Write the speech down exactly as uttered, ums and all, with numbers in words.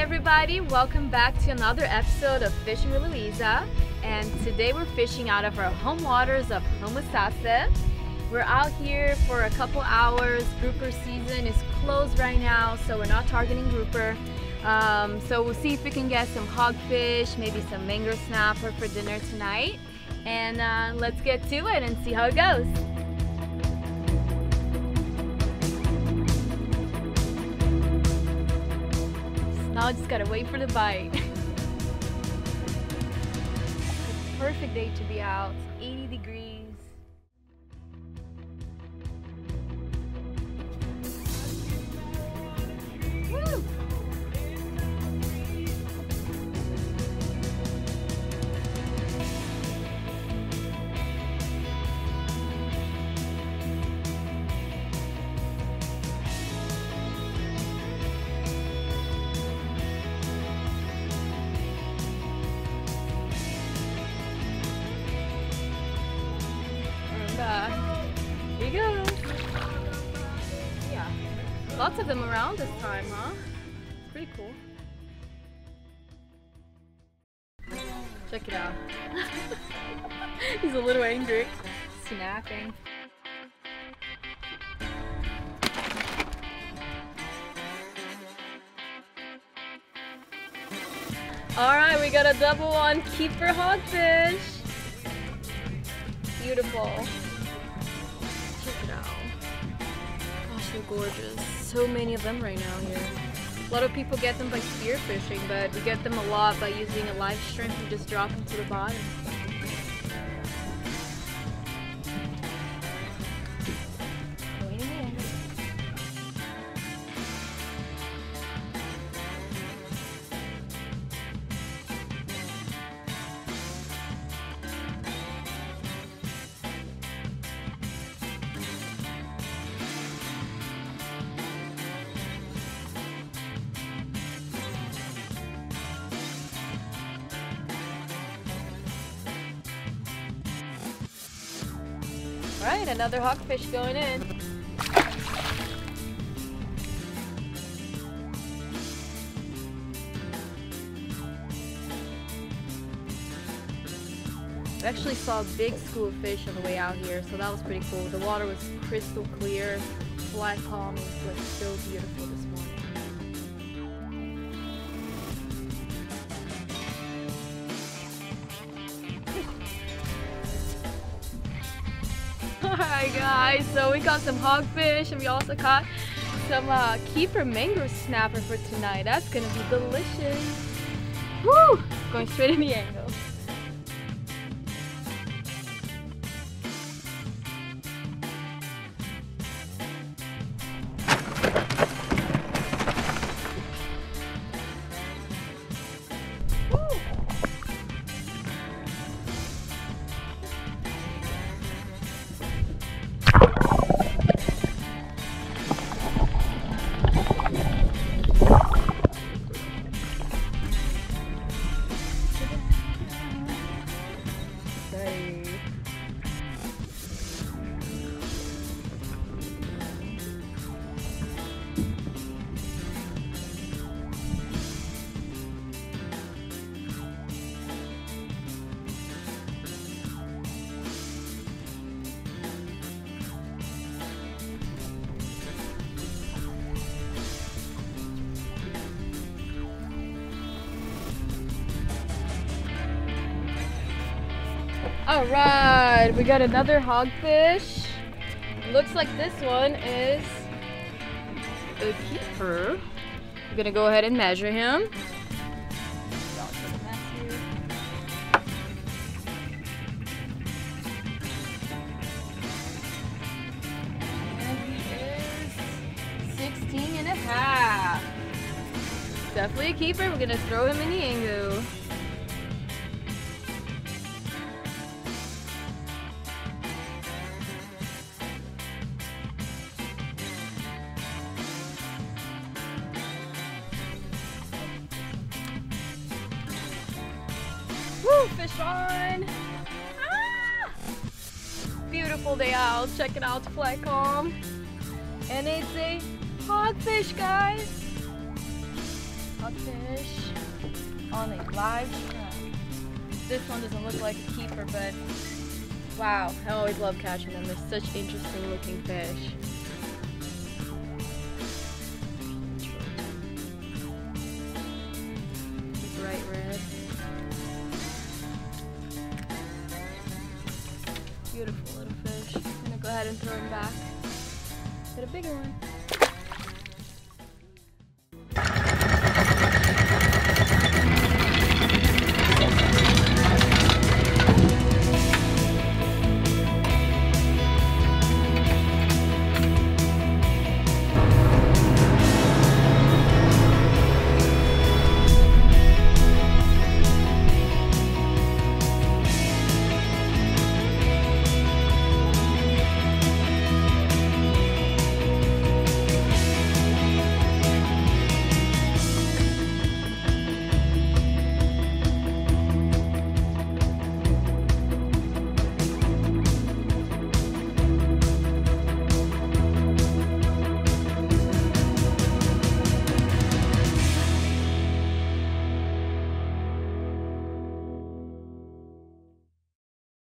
everybody, welcome back to another episode of Fishing with Luisa, and today we're fishing out of our home waters of Homosassa. We're out here for a couple hours. Grouper season is closed right now, so we're not targeting grouper. Um, so we'll see if we can get some hogfish, maybe some mangrove snapper for dinner tonight, and uh, let's get to it and see how it goes. Now I just gotta wait for the bite. Perfect day to be out, eighty degrees. Woo! Uh, here you go. Yeah, lots of them around this time, huh? It's pretty cool. Check it out. He's a little angry. Snapping. Alright, we got a double on keeper hogfish. Beautiful. Check it out. Gosh, they're gorgeous. So many of them right now here. A lot of people get them by spearfishing, but we get them a lot by using a live shrimp and just drop them to the bottom. Going in. Alright, another hogfish going in. We actually saw a big school of fish on the way out here, so that was pretty cool. The water was crystal clear. Black calm was like so beautiful this morning. Alright guys, so we got some hogfish and we also caught some uh, keeper mangrove snapper for tonight. That's gonna be delicious. Woo! Going straight in the angle. Alright, we got another hogfish. Looks like this one is a keeper. We're gonna go ahead and measure him. And he is sixteen and a half. Definitely a keeper. We're gonna throw him in the angle. Woo, fish on! Ah! Beautiful day out. Check it out, Fly Calm. And it's a hogfish, guys. codfish on a live trap. This one doesn't look like a keeper, but wow, I always love catching them. They're such interesting looking fish. Bright red. Beautiful little fish. I'm gonna go ahead and throw him back. Get a bigger one.